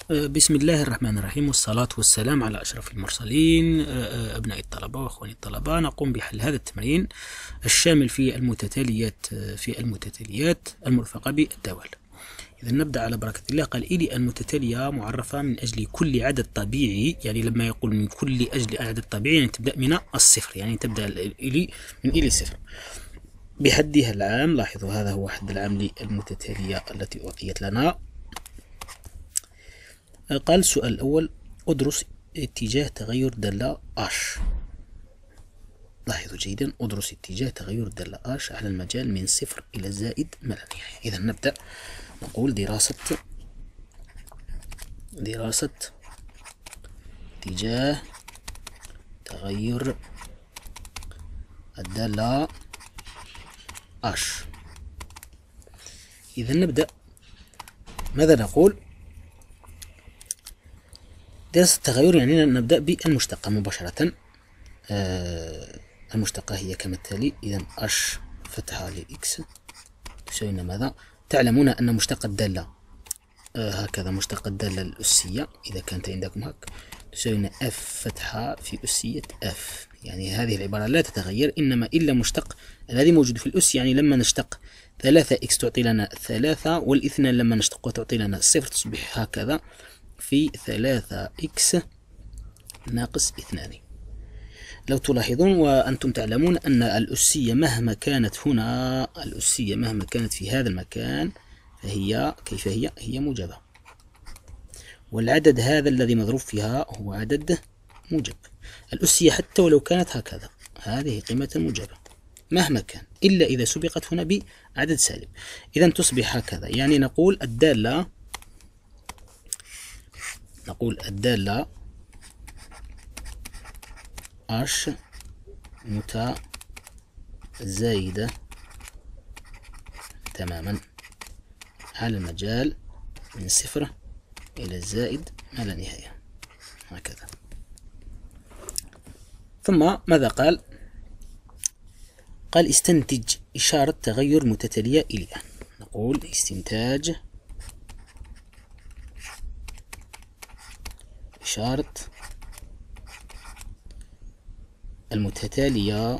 بسم الله الرحمن الرحيم، والصلاة والسلام على أشرف المرسلين. أبناء الطلبة وأخواني الطلبة، نقوم بحل هذا التمرين الشامل في المتتاليات المرفقة بالدوال. إذا نبدأ على بركة الله. قال إلي المتتالية معرفة من أجل كل عدد طبيعي، يعني لما يقول من كل أجل عدد طبيعي يعني تبدأ من الصفر، يعني تبدأ إلي من إلي صفر بحدها العام. لاحظوا هذا هو حد العام للمتتالية التي أعطيت لنا. قال السؤال الأول: أدرس اتجاه تغير دالة H. لاحظوا جيدا: أدرس اتجاه تغير دالة H على المجال من صفر إلى زائد ما لا نهاية. إذا نبدأ نقول دراسة اتجاه تغير الدالة H. إذا نبدأ ماذا نقول؟ دراسة التغير يعني نبدأ بالمشتقة مباشرة. المشتقة هي كما التالي. إذا H فتحة لإكس تساوي ماذا؟ تعلمون أن مشتق الدالة هكذا، مشتق الدالة الأسية إذا كانت عندكم هك تساوي F فتحة في أسية F. يعني هذه العبارة لا تتغير، إنما إلا مشتق الذي موجود في الأس. يعني لما نشتق 3x تعطي لنا 3، والاثنان لما نشتقها تعطي لنا 0، تصبح هكذا في 3x ناقص 2. لو تلاحظون وأنتم تعلمون أن الأسية مهما كانت هنا، الأسية مهما كانت في هذا المكان فهي كيف هي موجبة، والعدد هذا الذي مضروب فيها هو عدد موجب. الأسية حتى ولو كانت هكذا هذه قيمة موجبة مهما كان، إلا إذا سبقت هنا بعدد سالب. إذا تصبح هكذا. يعني نقول الدالة H متزايدة تماما على المجال من صفر إلى الزائد ما لا نهاية هكذا. ثم ماذا قال؟ قال استنتج إشارة تغير متتالية إلى. نقول استنتاج إشارة المتتالية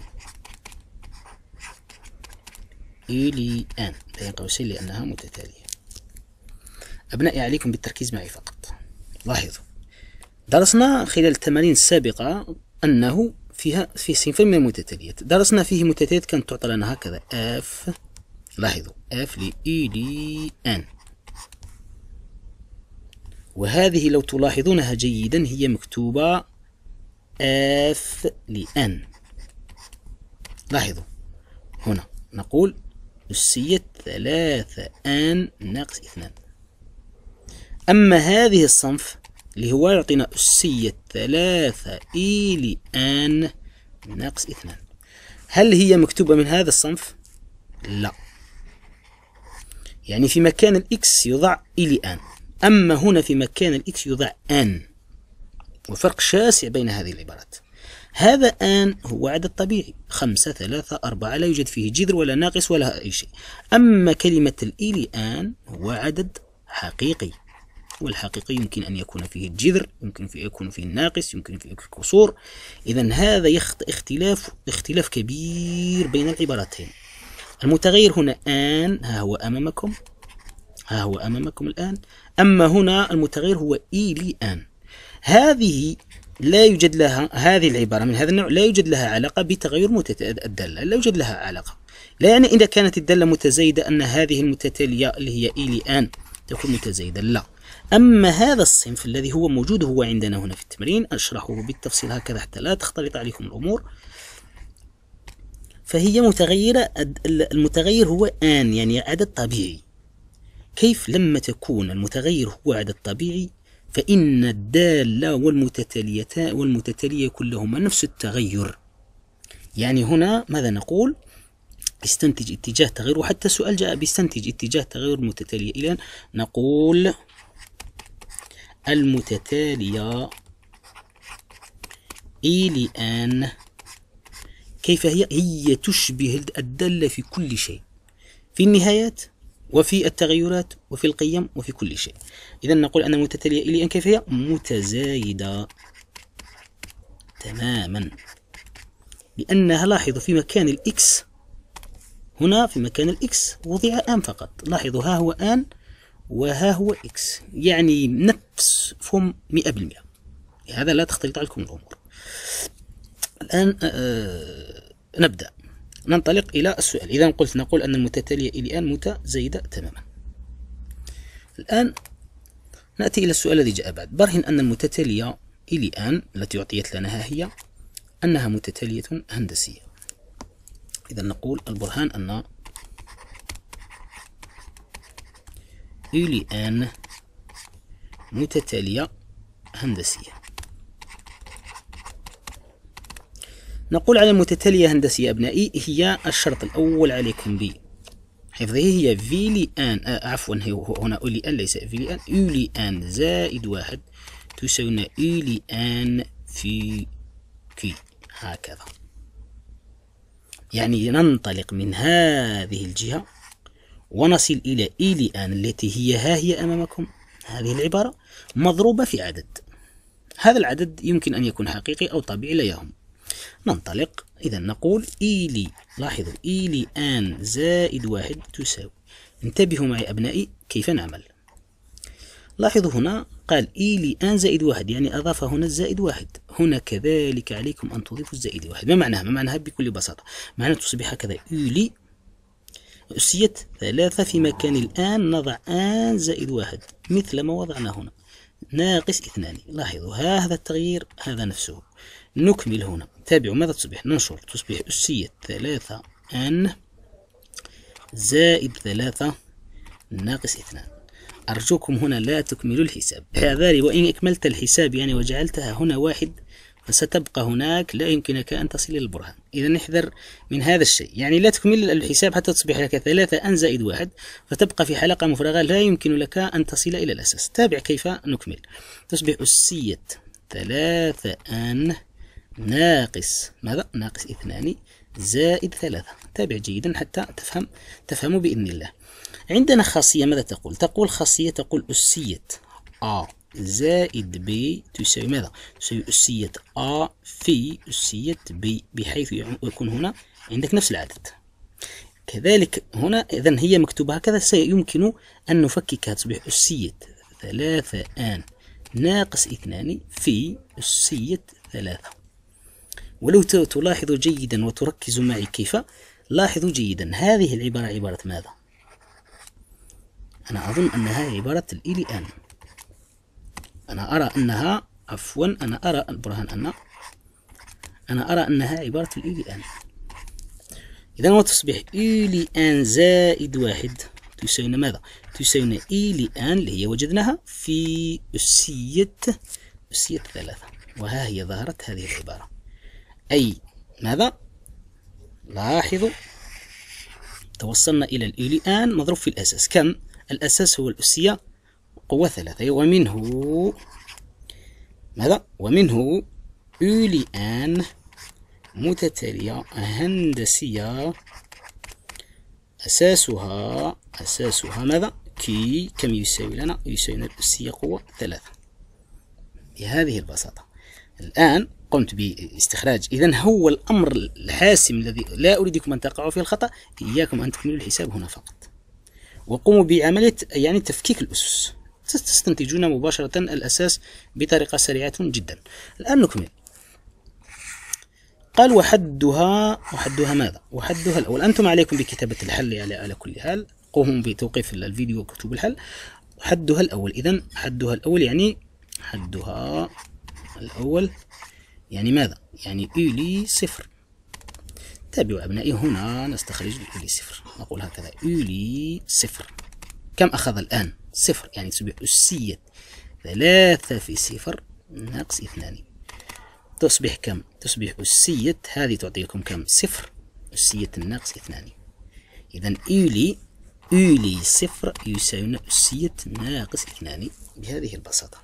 إلى أن بين قوسين لأنها متتالية. أبنائي عليكم بالتركيز معي فقط. لاحظوا درسنا خلال التمارين السابقة أنه في صنف من المتتاليات، درسنا فيه متتاليات كانت تعطى لنا هكذا F. لاحظوا F لإلى أن، وهذه لو تلاحظونها جيدا هي مكتوبة F لأن. لاحظوا هنا نقول أسية 3 ناقص 2. أما هذه الصنف اللي هو يعطينا أسية 3 إلى أن ناقص 2، هل هي مكتوبة من هذا الصنف؟ لا، يعني في مكان الإكس يضع إلى أن، أما هنا في مكان الإكس يضع أن، وفرق شاسع بين هذه العبارات. هذا أن هو عدد طبيعي 5 3 4، لا يوجد فيه جذر ولا ناقص ولا أي شيء. أما كلمة الإلى أن هو عدد حقيقي، والحقيقي يمكن أن يكون فيه الجذر، يمكن أن يكون فيه الناقص، يمكن فيه الكسور. إذا هذا اختلاف كبير بين العبارتين. المتغير هنا أن، ها هو أمامكم الآن. أما هنا المتغير هو إلى أن. هذه لا يوجد لها، هذه العبارة من هذا النوع لا يوجد لها علاقة بتغير الدالة، لا يوجد لها علاقة. لا يعني إذا كانت الدالة متزايدة أن هذه المتتالية اللي هي إلى أن تكون متزايدة، لا. أما هذا الصنف الذي هو موجود هو عندنا هنا في التمرين، أشرحه بالتفصيل هكذا حتى لا تختلط عليكم الأمور. فهي متغيرة، المتغير هو أن يعني عدد طبيعي. كيف لما تكون المتغير هو عدد طبيعي فإن الدالة والمتتالية كلهما نفس التغير. يعني هنا ماذا نقول؟ استنتج اتجاه تغير، وحتى السؤال جاء بيستنتج اتجاه تغير المتتالية إلى. نقول المتتالية إلى أن كيف هي تشبه الدالة في كل شيء. في النهايات وفي التغيرات وفي القيم وفي كل شيء. إذا نقول أن المتتالية إلى أن كيف هي؟ متزايدة تماما، لأنها لاحظوا في مكان الإكس، هنا في مكان الإكس وضع آن فقط. لاحظوا ها هو آن وها هو إكس، يعني نفس فهم 100%. هذا لا تختلط عليكم الأمور. الآن نبدأ ننطلق إلى السؤال. إذا قلت نقول أن المتتالية إلى آن متزايدة تماما. الآن نأتي إلى السؤال الذي جاء بعد. برهن أن المتتالية إلى آن التي أعطيت لنا ها هي أنها متتالية هندسية. إذا نقول البرهان أن إلى آن متتالية هندسية. نقول على المتتالية هندسية أبنائي هي الشرط الأول عليكم بحفظه، هي في لآن عفوا هنا أو لآن ليس في لآن، أو لآن زائد واحد تساوي أو لآن في كي، هكذا. يعني ننطلق من هذه الجهة ونصل إلى إي لآن التي هي ها هي أمامكم، هذه العبارة مضروبة في عدد. هذا العدد يمكن أن يكون حقيقي أو طبيعي لا يهم. ننطلق إذا نقول إي لاحظوا إي لآن زائد واحد تساوي، انتبهوا معي أبنائي كيف نعمل. لاحظوا هنا قال إي لآن زائد واحد، يعني أضاف هنا الزائد واحد. هنا كذلك عليكم أن تضيفوا الزائد واحد. ما معناها؟ ما معناها بكل بساطة؟ معناها تصبح هكذا أولي أسية 3 في مكان الآن نضع آن زائد واحد مثل ما وضعنا هنا ناقص 2. لاحظوا هذا التغيير هذا نفسه. نكمل هنا، تابعوا ماذا تصبح؟ ننشر، تصبح أسية 3 آن زائد 3 ناقص 2. أرجوكم هنا لا تكملوا الحساب، هذا وإن أكملت الحساب يعني وجعلتها هنا واحد فستبقى هناك، لا يمكنك أن تصل إلى البرهان. إذا نحذر من هذا الشيء، يعني لا تكمل الحساب حتى تصبح لك 3 آن زائد واحد فتبقى في حلقة مفرغة لا يمكن لك أن تصل إلى الأساس. تابع كيف نكمل. تصبح أسية 3 آن ناقص ماذا؟ ناقص 2 زائد 3. تابع جيدا حتى تفهموا بإذن الله. عندنا خاصية ماذا تقول؟ تقول خاصية تقول أسية A زائد B تساوي ماذا؟ تساوي أسية A في أسية B، بحيث يكون هنا عندك نفس العدد. كذلك هنا إذن هي مكتوبة هكذا، سيمكن أن نفككها تصبح أسية 3 آن ناقص 2 في أسية 3. ولو تلاحظوا جيدا وتركزوا معي كيف، لاحظوا جيدا هذه العبارة عبارة ماذا؟ أنا أظن أنها عبارة الإي آن. أنا أرى أنها عفوا أنا أرى البرهان أنا أرى أنها عبارة الإي آن. إذا وتصبح إي آن زائد واحد تساوي ماذا؟ تساوي إي آن اللي هي وجدناها في أسية 3. وها هي ظهرت هذه العبارة، أي ماذا؟ لاحظوا توصلنا إلى الإي آن مضروب في الأساس. كم؟ الأساس هو الأسية قوة 3، ومنه ماذا؟ ومنه أولي آن متتالية هندسية أساسها ماذا؟ كي كم يساوي لنا؟ يساوي لنا الأسية قوة 3 بهذه البساطة. الآن قمت باستخراج. إذن هو الأمر الحاسم الذي لا أريدكم أن تقعوا في الخطأ، إياكم أن تكملوا الحساب هنا فقط، وقوموا بعملية يعني تفكيك الأسس، تستنتجون مباشرة الأساس بطريقة سريعة جدا. الآن نكمل. قال وحدها ماذا؟ وحدها الأول. أنتم عليكم بكتابة الحل على كل حال، قوموا بتوقيف الفيديو وكتب الحل. حدها الأول. إذن حدها الأول يعني حدها الأول يعني ماذا؟ يعني أولي صفر. تابعوا أبنائي، هنا نستخرج أولي صفر. نقول هكذا أولي صفر. كم أخذ الآن؟ صفر، يعني تصبح أسية 3 في صفر ناقص 2. تصبح كم؟ تصبح أسية هذه تعطيكم كم؟ صفر أسية ناقص 2. إذن أولي صفر يساوي أسية ناقص 2 بهذه البساطة.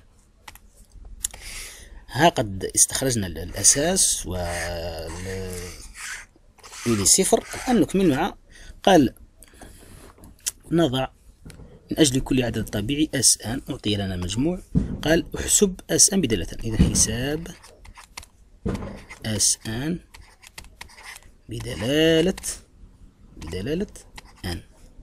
ها قد استخرجنا الأساس و أولي صفر. الآن نكمل مع قال نضع من أجل كل عدد طبيعي اس ان، أعطي لنا مجموع، قال احسب اس ان بدالة، إذا حساب اس ان بدلالة ان.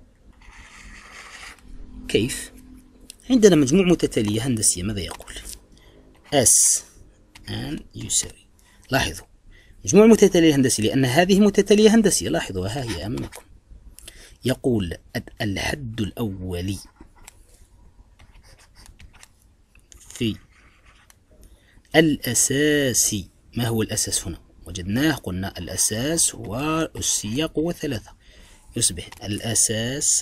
كيف؟ عندنا مجموع متتالية هندسية، ماذا يقول؟ اس ان يساوي، لاحظوا مجموع متتالية هندسية لأن هذه متتالية هندسية، لاحظوا ها هي أمامكم، يقول الحد الأولي في الأساسي. ما هو الأساس هنا؟ وجدناه، قلنا الأساس هو أسية قوة 3، يصبح الأساس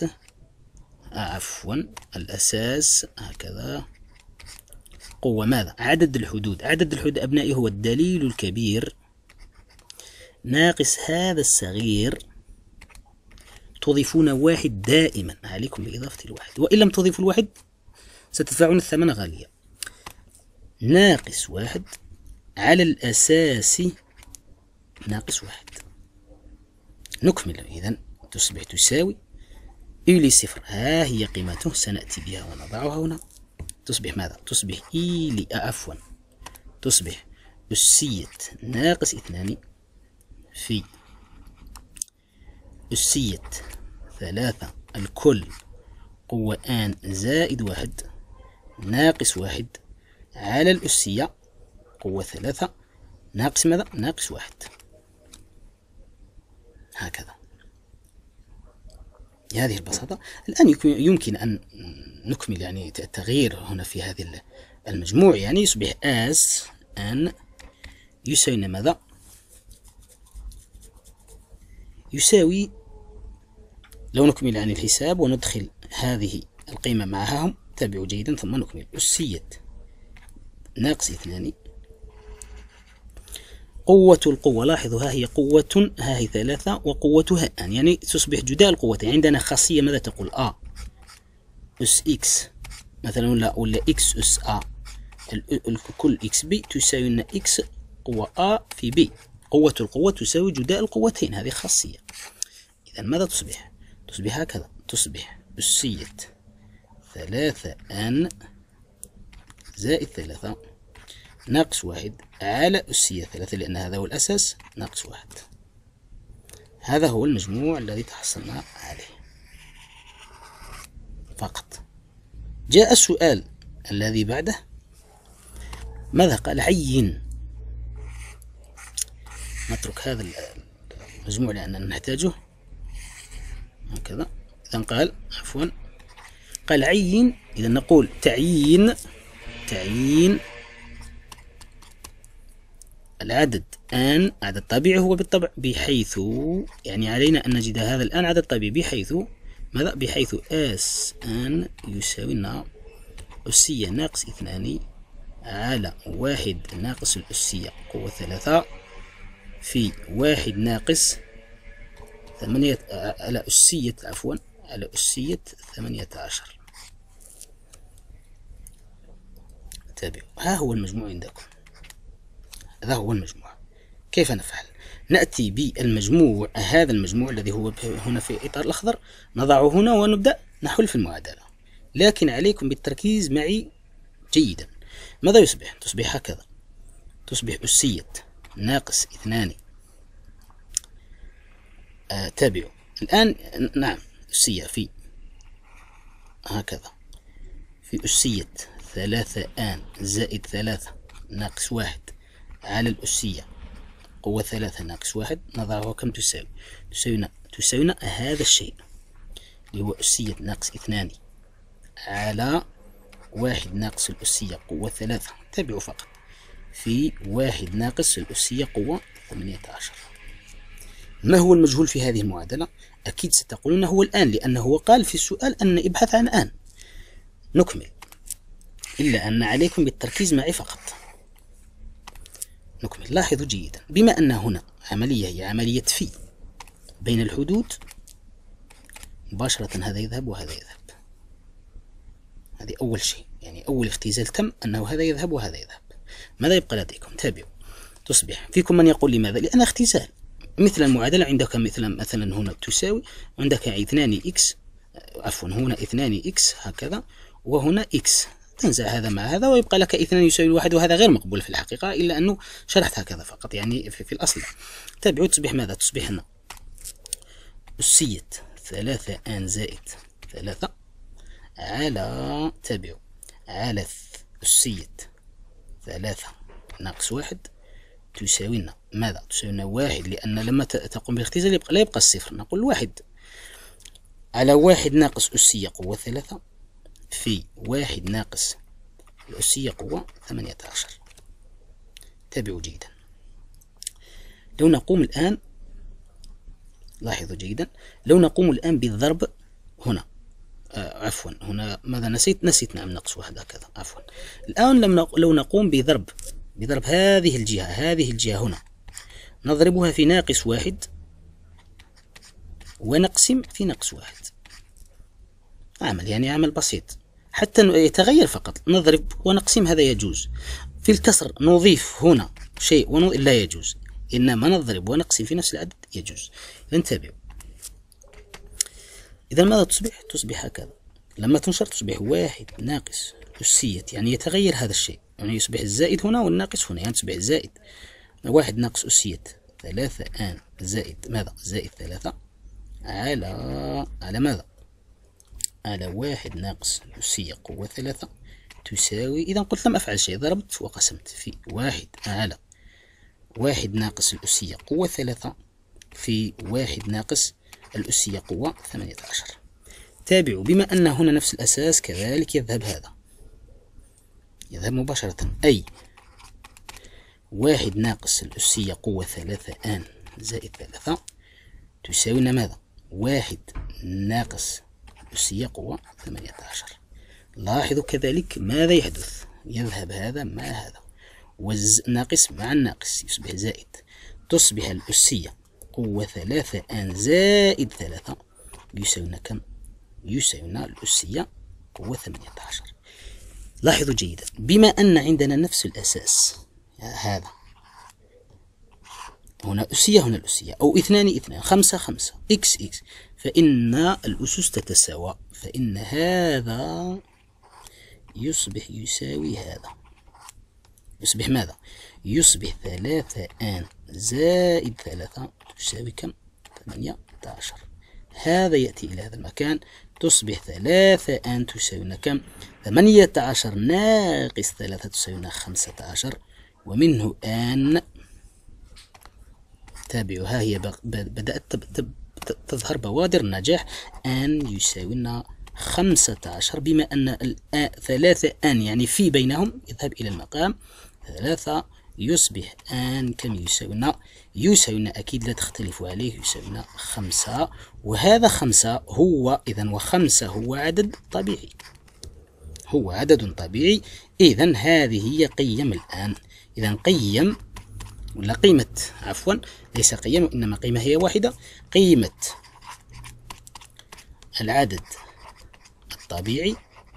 الأساس هكذا قوة ماذا؟ عدد الحدود. عدد الحدود أبنائي هو الدليل الكبير ناقص هذا الصغير، تضيفون واحد دائما، عليكم بإضافة الواحد، وإن لم تضيفوا الواحد ستدفعون الثمن غاليا. ناقص واحد على الأساس ناقص واحد. نكمل، إذن تصبح تساوي إلي صفر، ها هي قيمته، سنأتي بها ونضعها هنا. تصبح ماذا؟ تصبح إلي تصبح أسية ناقص 2 في أسية 3 الكل قوة آن زائد 1 ناقص 1 على الأسية قوة 3 ناقص ماذا؟ ناقص 1. هكذا بهذه البساطة. الآن يمكن أن نكمل يعني التغيير هنا في هذه المجموع، يعني يصبح اس ان يساوي ماذا؟ يساوي، لو نكمل يعني الحساب وندخل هذه القيمة معها، تابعوا جيدا ثم نكمل. أسية ناقص 2 قوة القوة، لاحظوا ها هي قوة، ها هي 3 وقوتها ان، يعني تصبح جداء القوتين. عندنا خاصية ماذا تقول؟ أس إكس مثلا ولا إكس أس الكل إكس بي تساوي لنا إكس قوة في بي، قوة القوة تساوي جداء القوتين، هذه خاصية. إذا ماذا تصبح؟ تصبح هكذا، تصبح أسية 3 ان زائد 3 ناقص 1 على أسية 3، لأن هذا هو الأساس، ناقص 1. هذا هو المجموع الذي تحصلنا عليه فقط. جاء السؤال الذي بعده، ماذا قال؟ عين. نترك هذا المجموع لأننا نحتاجه هكذا. إذا قال قال عين، إذا نقول تعيين العدد آن عدد طبيعي هو بالطبع، بحيث يعني علينا أن نجد هذا الآن عدد طبيعي، بحيث ماذا؟ بحيث اس ان يساوي لنا أسية ناقص 2 على 1 ناقص الأسية قوة 3 في 1 ناقص 8 على أسية على أسية 18. تابعوا، ها هو المجموع عندكم، هذا هو المجموع. كيف نفعل؟ نأتي بالمجموع، هذا المجموع الذي هو هنا في إطار الأخضر، نضعه هنا ونبدأ نحل في المعادلة، لكن عليكم بالتركيز معي جيدا. ماذا يصبح؟ تصبح هكذا، تصبح أسية ناقص 2 تابعوا الآن، نعم أسية في هكذا في أسية 3 آن زائد 3 ناقص 1 على الأسية قوة 3 ناقص 1، نضعه كم تساوي؟ تساوينا هذا الشيء اللي هو أسية ناقص 2 على 1 ناقص الأسية قوة 3، تابعوا فقط، في 1 ناقص الأسية قوة 18. ما هو المجهول في هذه المعادلة؟ أكيد ستقولون هو الآن، لأنه قال في السؤال أن ابحث عن آن. نكمل، إلا أن عليكم بالتركيز معي فقط. نكمل، لاحظوا جيدا، بما أن هنا عملية هي عملية في بين الحدود، مباشرة هذا يذهب وهذا يذهب. هذه أول شيء، يعني أول اختزال تم أنه هذا يذهب وهذا يذهب. ماذا يبقى لديكم؟ تابعوا. تصبح فيكم من يقول لماذا؟ لأن اختزال، مثل المعادلة عندك مثلا هنا تساوي، عندك 2 إكس عفوا هنا 2 إكس هكذا، وهنا إكس، تنزع هذا مع هذا ويبقى لك 2 يساوي 1، وهذا غير مقبول في الحقيقة، إلا أنه شرحت هكذا فقط يعني في الأصل. تابعوا تصبح ماذا؟ تصبح هنا أسية 3 آن زائد 3 على، تابعوا، على أسية 3 ناقص 1 تساوي لنا ماذا؟ تساوي لنا 1، لأن لما تقوم بالاختزال لا يبقى الصفر، نقول 1 على 1 ناقص أسية قوة 3 في 1 ناقص الأسية قوة 18. تابعوا جيدا. لو نقوم الآن، لاحظوا جيدا، لو نقوم الآن بالضرب هنا، عفوا هنا ماذا نسيت نعم ناقص 1 هكذا، عفوا. الآن لو نقوم بضرب هذه الجهة هنا، نضربها في ناقص 1 ونقسم في ناقص 1. عمل بسيط حتى يتغير فقط، نضرب ونقسم هذا يجوز. في الكسر نضيف هنا شيء لا يجوز، إنما نضرب ونقسم في نفس العدد يجوز. انتبهوا. إذا ماذا تصبح هكذا، لما تنشر تصبح 1 ناقص أسية، يعني يتغير هذا الشيء، يعني يصبح الزائد هنا والناقص هنا، يعني تصبح الزائد 1 ناقص أسية 3 آن زائد ماذا؟ زائد 3 على ماذا؟ على 1 ناقص أسية قوة 3 تساوي، إذا قلت لم أفعل شيء، ضربت وقسمت في 1 على 1 ناقص الأسية قوة 3 في 1 ناقص الأسية قوة 18. تابعوا، بما أن هنا نفس الأساس كذلك يذهب هذا، يذهب مباشرة، أي 1 ناقص الأسية قوة 3 آن زائد 3 تساوي لنا ماذا؟ 1 ناقص الأسية قوة 18. لاحظوا كذلك ماذا يحدث، يذهب هذا مع هذا، والناقص مع الناقص يصبح زائد، تصبح الأسية قوة 3 آن زائد 3 يساوينا كم؟ يساوينا الأسية قوة 18. لاحظوا جيدا، بما أن عندنا نفس الأساس، هذا هنا أسية هنا الأسية، أو 2 5 5 إكس إكس، فإن الأسس تتساوى، فإن هذا يصبح يساوي هذا، يصبح ماذا؟ يصبح 3 آن زائد 3 تساوي كم؟ 18. هذا يأتي إلى هذا المكان، تصبح 3 آن تساوينا كم؟ 18 ناقص 3 تساوينا 15، ومنه آن، تابعوا، ها هي بدأت تظهر بوادر النجاح، آن يساوينا 15، بما أن 3 آن يعني في بينهم يذهب إلى المقام 3، يصبح آن كم يساوينا أكيد لا تختلفوا عليه، يساوينا 5، وهذا 5 هو إذن، و5 هو عدد طبيعي، هو عدد طبيعي. إذن هذه هي قيم الآن. إذن قيم ولا قيمة، عفوا ليس قيم إنما قيمة هي واحدة، قيمة العدد الطبيعي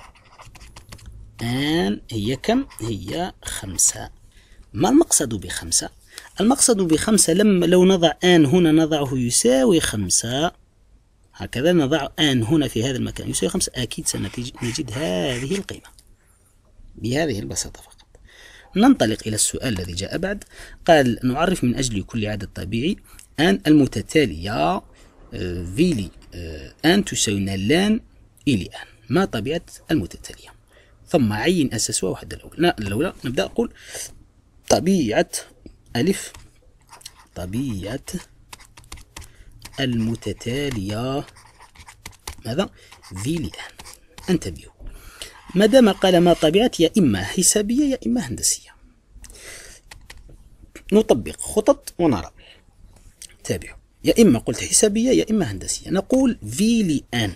آن هي كم؟ هي 5. ما المقصد ب5؟ المقصد ب5 لو نضع آن هنا نضعه يساوي 5، هكذا نضع آن هنا في هذا المكان يساوي 5، أكيد سنجد هذه القيمة بهذه البساطة فقط. ننطلق إلى السؤال الذي جاء بعد، قال نعرف من أجل كل عدد طبيعي آن المتتالية فيلي آن تساوي لان إلي آن، ما طبيعة المتتالية؟ ثم عين أساسها وحدة الأولى. نبدأ أقول طبيعة ألف، طبيعة المتتالية ماذا؟ فيلي آن. انتبهوا، ما دام قال ما طبيعة، يا إما حسابية يا إما هندسية. نطبق خطط ونرى. تابعوا، يا إما قلت حسابية يا إما هندسية. نقول فيلي آن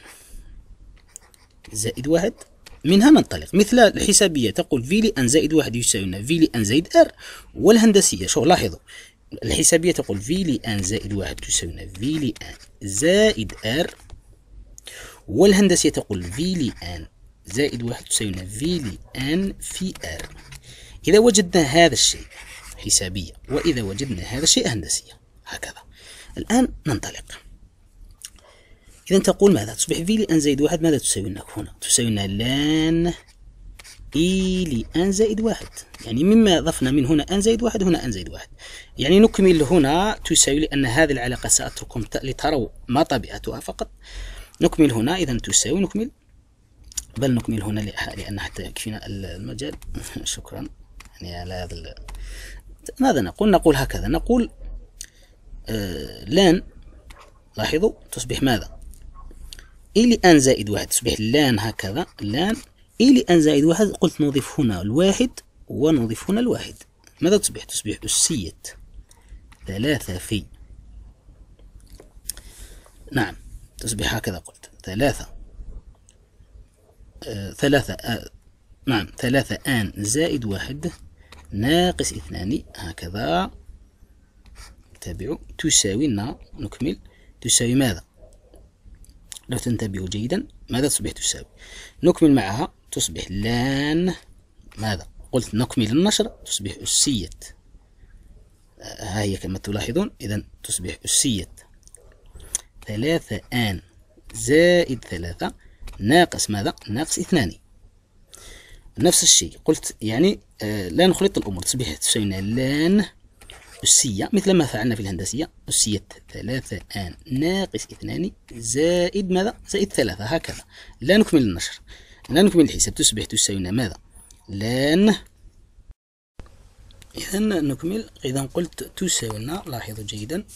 زائد 1، منها ننطلق. مثل الحسابية تقول فيلي أن زائد 1 يساوي فيلي أن زائد ار، والهندسية شوف لاحظوا، الحسابية تقول فيلي أن زائد 1 تساوي فيلي أن زائد ار، والهندسية تقول فيلي أن زائد 1 تساوي فيلي أن في ار. إذا وجدنا هذا الشيء حسابية، وإذا وجدنا هذا الشيء هندسية، هكذا. الآن ننطلق. إذا تقول ماذا؟ تصبح في لأن زائد واحد ماذا تساوي لنا هنا؟ تساوي لنا لان إي لأن زائد واحد، يعني مما ضفنا من هنا أن زائد واحد هنا أن زائد واحد، يعني نكمل هنا تساوي، لأن هذه العلاقة سأترككم لتروا ما طبيعتها فقط. نكمل هنا إذا تساوي، نكمل بل نكمل هنا لأن حتى يكفينا المجال. شكرا. يعني على هذا ماذا نقول؟ نقول هكذا، نقول لان، لاحظوا تصبح ماذا؟ إي لأن زائد واحد، تصبح لان هكذا، لان إي لأن زائد واحد، قلت نضيف هنا الواحد ونضيف هنا الواحد، ماذا تصبح؟ تصبح أسية 3 في، نعم تصبح هكذا، قلت 3 نعم 3 آن زائد واحد ناقص 2 هكذا. تابعوا تساوي لنا، نكمل تساوي ماذا؟ لو تنتبهوا جيدا ماذا تصبح تساوي؟ نكمل معها تصبح لان ماذا؟ قلت نكمل النشر، تصبح أسية، ها هي كما تلاحظون، إذا تصبح أسية 3 آن زائد 3 ناقص ماذا؟ ناقص 2. نفس الشيء قلت، يعني لا نخلط الأمور، تصبح تساوي لان أسية مثل ما فعلنا في الهندسية، أسية 3 آن ناقص 2 زائد ماذا؟ زائد 3 هكذا. لا نكمل النشر، لا نكمل الحساب، تصبح تساوي ماذا؟ لان، إذا نكمل، إذا قلت تساوي لنا، لاحظوا جيدا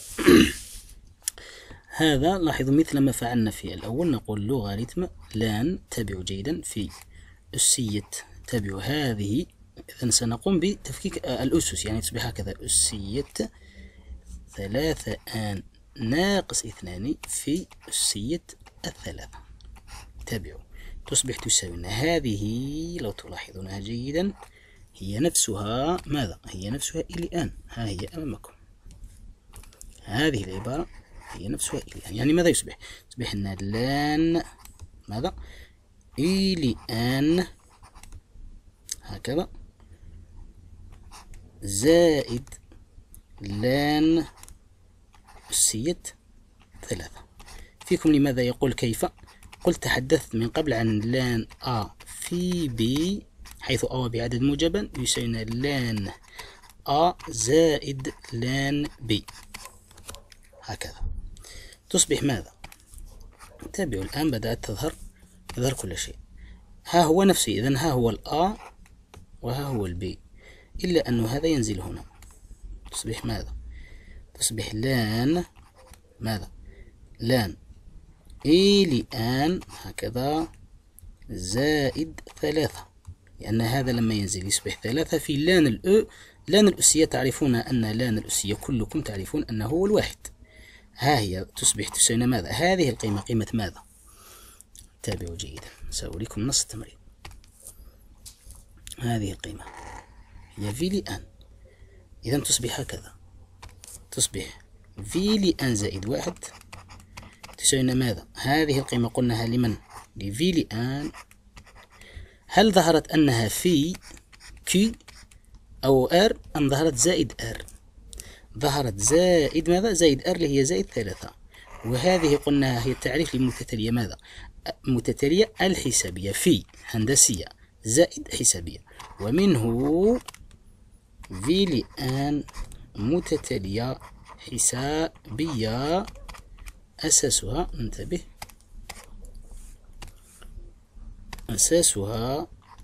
هذا، لاحظوا مثل ما فعلنا في الأول، نقول لوغاريتم لان، تابعوا جيدا، في أسية، تابعوا هذه، إذا سنقوم بتفكيك الأسس، يعني تصبح هكذا أسية 3 آن ناقص 2 في أسية 3. تابعوا تصبح تساوي لنا هذه، لو تلاحظونها جيدا هي نفسها ماذا؟ هي نفسها إلى آن، ها هي أمامكم، هذه العبارة هي نفسها إلى آن، يعني ماذا يصبح؟ يصبح لنا لان ماذا؟ إلى آن هكذا زائد لان أسية 3. فيكم لماذا يقول كيف؟ قلت تحدثت من قبل عن لان أ في بي، حيث أ بعدد موجبا يساوي لان أ زائد لان بي هكذا. تصبح ماذا؟ تابعوا الآن بدأت تظهر كل شيء، ها هو نفسه، إذن ها هو الأ وها هو البي، إلا أنه هذا ينزل هنا، تصبح ماذا؟ تصبح لان ماذا؟ لان إي لآن هكذا زائد 3، لأن هذا لما ينزل يصبح 3 في لان الأو، لان الأسية تعرفون أن لان الأسية كلكم تعرفون أنه هو الواحد، ها هي تصبح تساوي ماذا؟ هذه القيمة، قيمة ماذا؟ تابعوا جيدا، سأوريكم نص التمرين. هذه القيمة هي في لآن، إذا تصبح هكذا، تصبح في لآن زائد واحد تساوي ماذا؟ هذه القيمة قلناها لمن؟ لفي لآن. هل ظهرت أنها في كي أو ار أم ظهرت زائد ار؟ ظهرت زائد ماذا؟ زائد ار اللي هي زائد 3، وهذه قلنا هي التعريف للمتتالية ماذا؟ متتالية الحسابية، في هندسية زائد حسابية، ومنه في لآن متتالية حسابية أساسها، انتبه، أساسها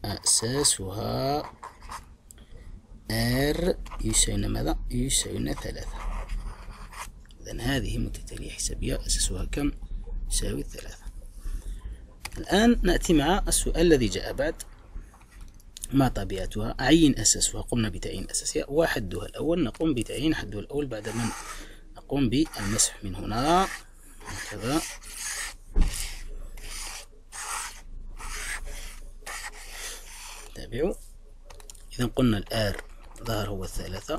R يساوي ماذا؟ يساوي 3. إذن هذه متتالية حسابية أساسها كم؟ يساوي 3. الآن نأتي مع السؤال الذي جاء بعد، ما طبيعتها؟ عين أساسها، قمنا بتعيين أساسها، وحدها الأول، نقوم بتعيين حدها الأول بعد ما نقوم بالمسح من هنا هكذا. تابعوا، إذا قلنا الآر ظهر هو 3،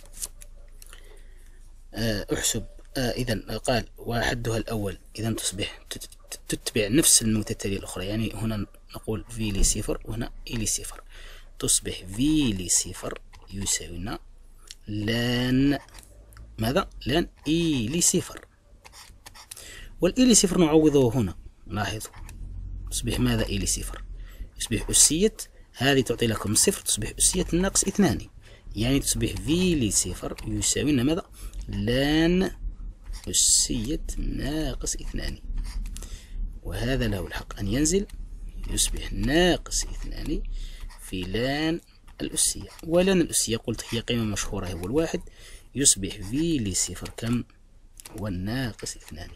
احسب، إذا قال وحدها الأول، إذا تصبح تتبع نفس المتتالية الأخرى، يعني هنا نقول في لي صفر وهنا إي لي صفر، تصبح في لي صفر يساوي لنا لان ماذا؟ لان إي لي صفر، والإلي صفر نعوضه هنا، لاحظوا تصبح ماذا؟ إلي صفر يصبح أسية، هذه تعطي لكم صفر تصبح أسية ناقص 2، يعني تصبح فيلي صفر يساوي لنا ماذا؟ لان أسية ناقص 2، وهذا له الحق أن ينزل، يصبح ناقص 2 في لان الأسية، ولان الأسية قلت هي قيمة مشهورة هو الواحد، يصبح فيلي صفر كم؟ هو الناقص 2.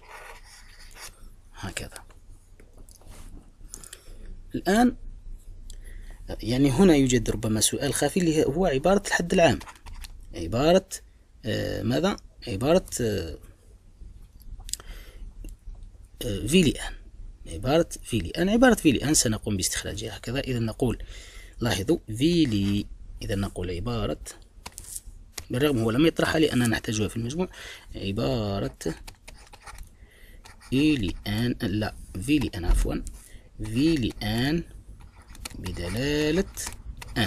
هكذا. الآن يعني هنا يوجد ربما سؤال خافي اللي هو عبارة الحد العام، عبارة ماذا؟ عبارة فيلي آن، عبارة فيلي آن، عبارة فيلي آن سنقوم باستخراجها هكذا. إذا نقول لاحظوا فيلي، إذا نقول عبارة، بالرغم هو لم يطرحها لأننا نحتاجها في المجموع، عبارة إلي آن، لا فيلي آن عفوا، فيلي آن بدلالة آن.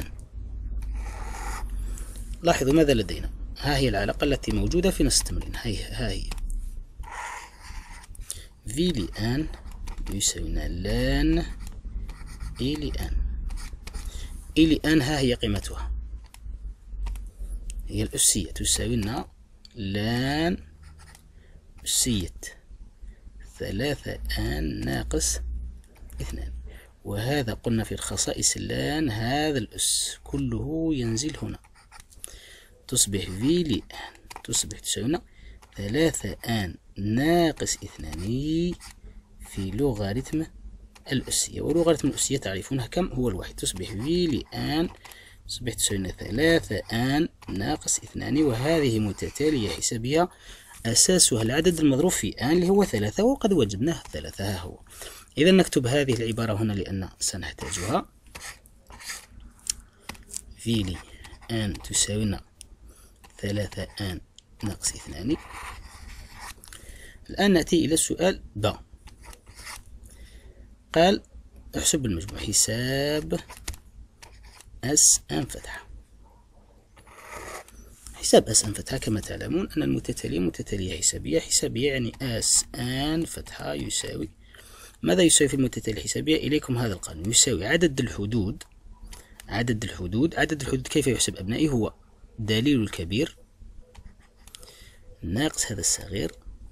لاحظوا ماذا لدينا، ها هي العلاقة التي موجودة في نص التمرين، ها هي فيلي آن يساوي لان إلي آن. إلي آن ها هي قيمتها، هي الأسية، تساوي لنا لان أسية 3 آن ناقص 2، وهذا قلنا في الخصائص اللان هذا الأس كله ينزل هنا، تصبح فيلي آن تصبح تساوي لنا 3 آن ناقص 2 في لوغاريتم الأسية، ولوغاريتم الأسية تعرفونها كم؟ هو الواحد. تصبح فيلي آن تصبح تساوي لنا 3 آن ناقص 2، وهذه متتالية حسابية أساسها العدد المضروب في آن اللي هو 3، وقد وجدناه 3 ها هو. إذا نكتب هذه العبارة هنا لأن سنحتاجها، فيلي آن تساوي لنا 3 آن ناقص 2. الآن نأتي إلى السؤال ب، قال احسب المجموع حساب اس ان فتحة. حساب اس ان فتحة كما تعلمون أن المتتالية متتالية حسابية يعني اس ان فتحة يساوي ماذا؟ يساوي في المتتالية الحسابية إليكم هذا القانون، يساوي عدد الحدود. عدد الحدود كيف يحسب أبنائي؟ هو دليل الكبير ناقص هذا الصغير،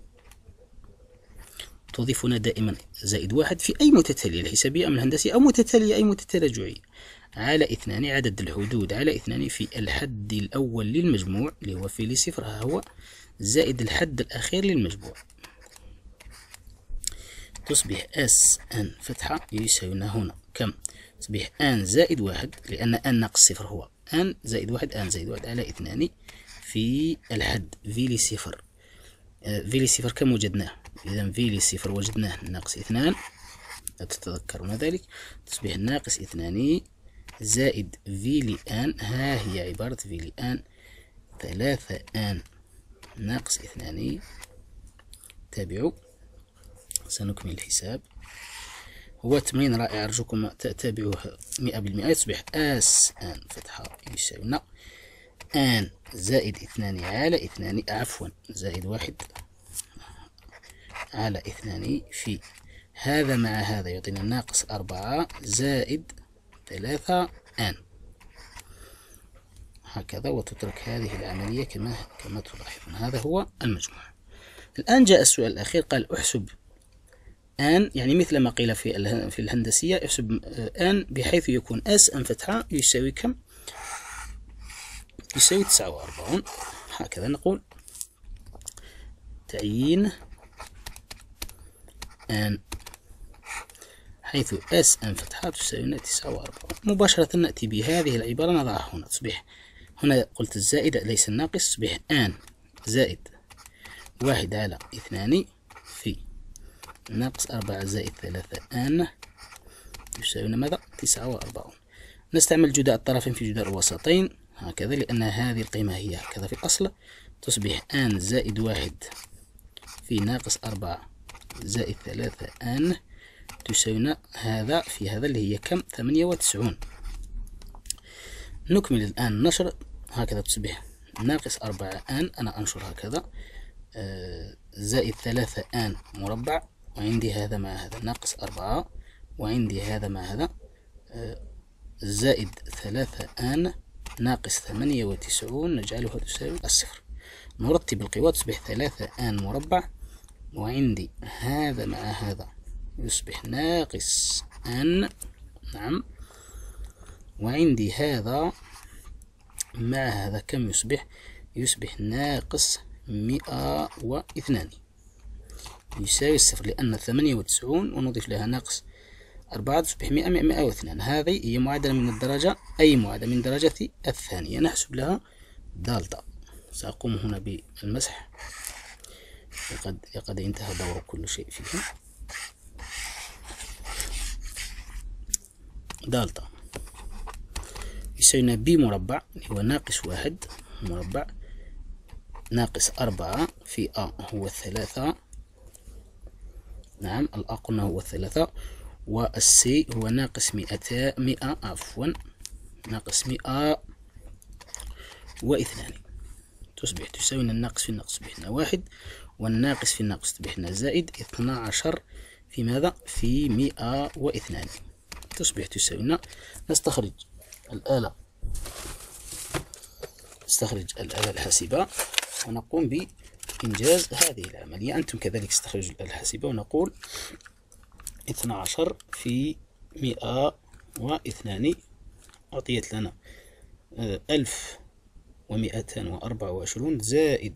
تضيفون دائما زائد 1 في أي متتالية الحسابية أم الهندسية أو متتالية أي متتراجعية، على 2 عدد الحدود على 2 في الحد الأول للمجموع اللي هو فيلي صفر ها هو، زائد الحد الأخير للمجموع، تصبح اس ان فتحة يساوي هنا كم؟ تصبح ان زائد 1 لأن ان ناقص صفر هو ان زائد 1، ان زائد 1 على 2 في الحد فيلي صفر. فيلي صفر كم وجدناه؟ إذا فيلي صفر وجدناه ناقص 2، لا تتذكرون ذلك، تصبح ناقص 2 زائد فيلي آن، ها هي عبارة فيلي آن 3 آن ناقص 2. تابعوا سنكمل الحساب، هو تمرين رائع أرجوكم تتابعوه 100%. يصبح اس آن فتحة يساوي لنا آن زائد 2 على 2 عفوا زائد 1 على 2 في هذا مع هذا يعطينا ناقص 4 زائد 3 آن، هكذا، وتترك هذه العملية كما تلاحظون. هذا هو المجموع. الآن جاء السؤال الأخير، قال احسب آن، يعني مثل ما قيل في الهندسية، احسب آن بحيث يكون اس ان فتحة يساوي كم؟ يساوي 49. هكذا نقول تعيين آن حيث اس ان فتحة تساوي 49. مباشرة نأتي بهذه العبارة نضعها هنا، تصبح هنا قلت الزائد ليس الناقص، تصبح آن زائد 1 على 2 في ناقص 4 زائد 3 آن يساوي ماذا؟ 49. نستعمل جداء الطرفين في جداء الوسطين هكذا، لأن هذه القيمة هي هكذا في الأصل، تصبح آن زائد 1 في ناقص 4 زائد 3 آن تساوي هذا في هذا اللي هي كم؟ 98. نكمل الآن النشر، هكذا تصبح ناقص 4 آن، أنا أنشر هكذا زائد 3 آن مربع، وعندي هذا مع هذا ناقص 4، وعندي هذا مع هذا زائد 3 آن ناقص 98 نجعلها تساوي الصفر. نرتب القوى تصبح 3 آن مربع، وعندي هذا مع هذا يصبح ناقص آن، نعم، وعندي هذا مع هذا كم يصبح؟ يصبح ناقص 102 يساوي الصفر، لأن 98 ونضيف لها ناقص 4 تصبح 102. هذه هي معادلة من الدرجة، أي معادلة من درجة الثانية نحسب لها دالتا. سأقوم هنا بالمسح، لقد انتهى دور كل شيء فيه. دالتا يساوي ب مربع اللي هو ناقص 1 مربع ناقص 4 في هو 3، نعم الأ قلنا هو 3، والسي هو ناقص 100 عفوا ناقص 102 تصبح تساوي الناقص في الناقص تصبح لنا 1، والناقص في الناقص تصبح لنا زائد 12 في ماذا؟ في 102 تصبح تساوي لنا. نستخرج الآلة الحاسبة ونقوم بإنجاز هذه العملية. أنتم كذلك استخرجوا الآلة الحاسبة ونقول 12 في 102 أعطيت لنا 1224 زائد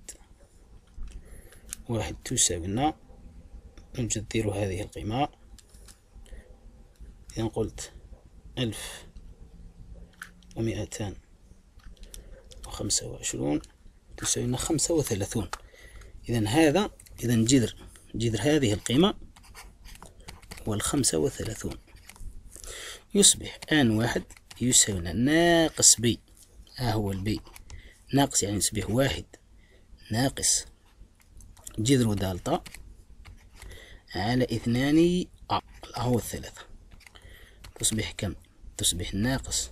1 تساوي لنا، نجذر هذه القيمة، إذا قلت 1225 تساوي لنا 35. إذا جذر هذه القيمة هو 35، يصبح آن واحد يساوي لنا ناقص بي، هو البي ناقص يعني يصبح 1 ناقص جذر دالتا على 2 هو 3 تصبح كم؟ تصبح ناقص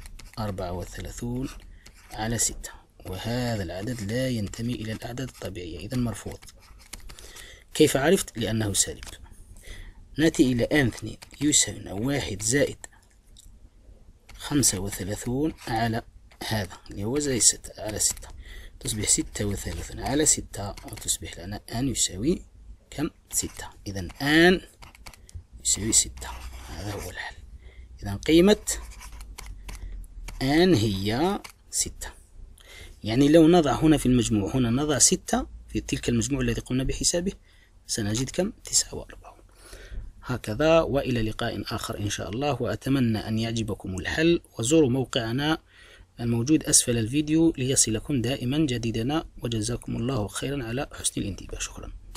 34 على 6، وهذا العدد لا ينتمي إلى الأعداد الطبيعية، إذا مرفوض. كيف عرفت؟ لأنه سالب. نأتي إلى آن 2 يساوي 1 زائد 35 على هذا اللي هو زائد 6 على 6 تصبح 36 على 6، وتصبح لنا آن يساوي كم؟ 6. إذا آن يساوي 6، هذا هو الحل. إذا قيمة آن هي 6، يعني لو نضع هنا في المجموع، هنا نضع 6 في تلك المجموع الذي قمنا بحسابه، سنجد كم؟ 49. هكذا، وإلى لقاء آخر إن شاء الله، وأتمنى أن يعجبكم الحل، وزوروا موقعنا الموجود أسفل الفيديو ليصلكم دائما جديدنا، وجزاكم الله خيرا على حسن الانتباه. شكرا.